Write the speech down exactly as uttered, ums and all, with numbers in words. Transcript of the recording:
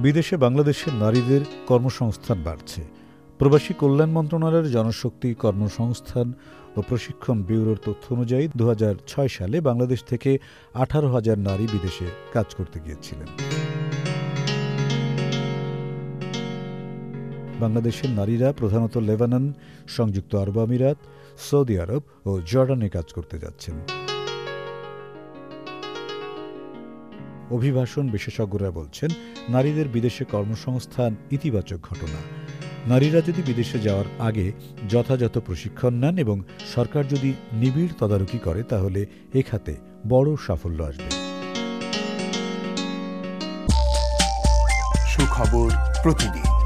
বিদেশে বাংলাদেশের নারীদের কর্মসংস্থান বাড়ছে। প্রবাসী কল্যাণ মন্ত্রণালয়ের জনশক্তি, কর্মসংস্থান ও প্রশিক্ষণ ব্যুরোর তথ্য অনুযায়ী দু হাজার ছয় সালে বাংলাদেশ থেকে আঠারো হাজার নারী বিদেশে কাজ করতে গিয়েছিলেন। বাংলাদেশের নারীরা প্রধানত লেবানন, সংযুক্ত আরব আমিরাত, সৌদি আরব ও জর্ডানে কাজ করতে যাচ্ছেন। অভিবাসন বিশেষজ্ঞরা বলছেন, নারীদের বিদেশে কর্মসংস্থান ইতিবাচক ঘটনা। নারীরা যদি বিদেশে যাওয়ার আগে যথাযথ প্রশিক্ষণ নেন এবং সরকার যদি নিবিড় তদারকি করে, তাহলে এ খাতে বড় সাফল্য আসবে। সুখবর প্রতিদিন।